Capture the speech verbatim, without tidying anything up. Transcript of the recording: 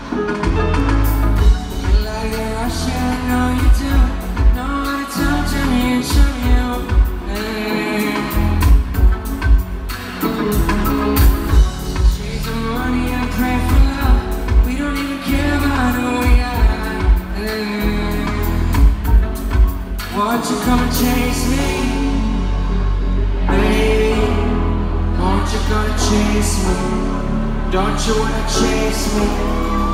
Like a Russian, I know you do. Know how to talk to me and show you. Hey. Chase the money and pray for love. We don't even care about who we are. Hey. Won't you come and chase me, baby? Won't you come and chase me? Don't you wanna chase me?